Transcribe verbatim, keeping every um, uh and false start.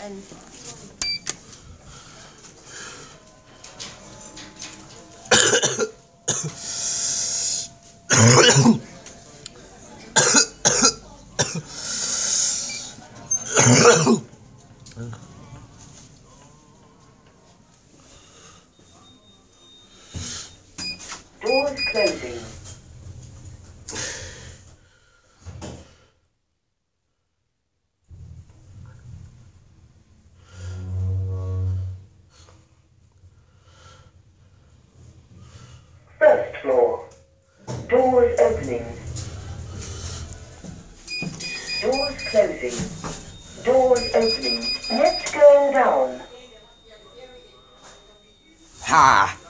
button. Doors closing. First floor. Doors opening. Doors closing. Doors opening. Lift going down. Ha!